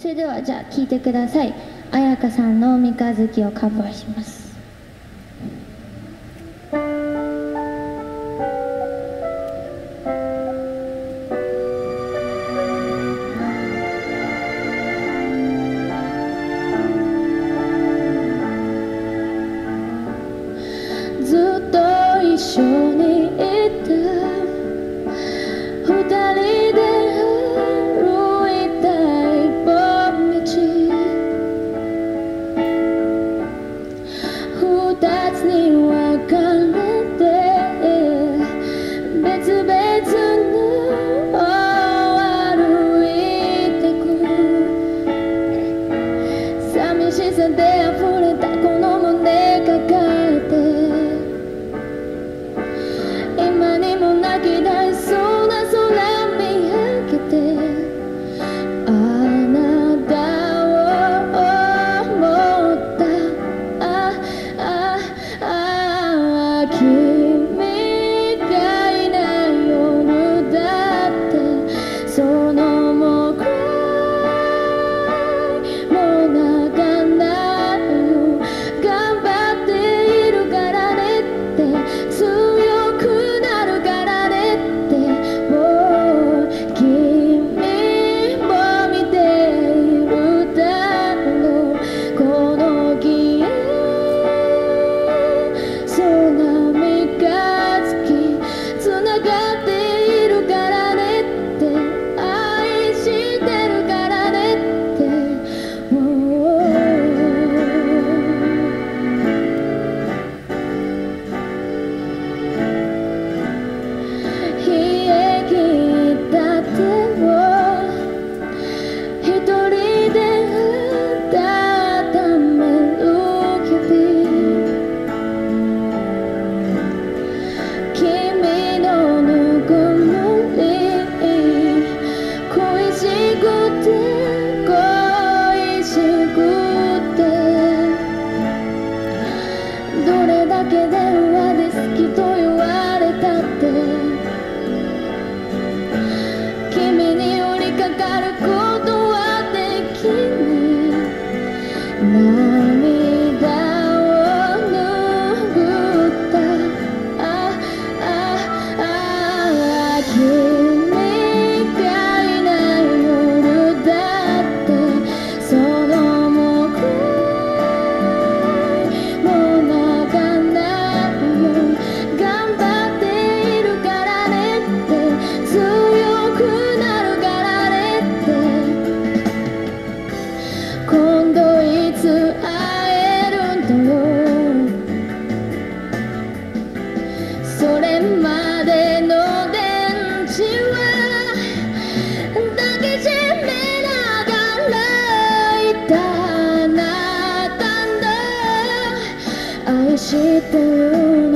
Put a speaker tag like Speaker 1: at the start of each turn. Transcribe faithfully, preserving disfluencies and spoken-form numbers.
Speaker 1: それではじゃあ聴いてください。彩香さんの三日月をカバーします。ずっと一緒にいた二人で歩いた一本道、二つに分かれて別々の歩いてく、寂しさで溢れたこの胸抱えて今にも泣き出しそうな空見上げて、あなたを思った、ああああ君がいない夜だってそのもくらいもう泣かないよ、頑張っているからねって強くなるからねってもう君も見ているだろう、この消えそうな三日月つながっているからねって愛してるからねってもう冷え切った手を一人で温める日々、君のぬくもり恋しくて恋しくて、どれだけ電話で好きと言われたって君に寄りかかることはできない、涙を拭った、ああああ君がいない夜だってそのもくらいもう泣かないよ、頑張っているからねって強くなるからねって、今度いつ会えるんだろう、それまでの電池は抱きしめながらいたあなたの愛してる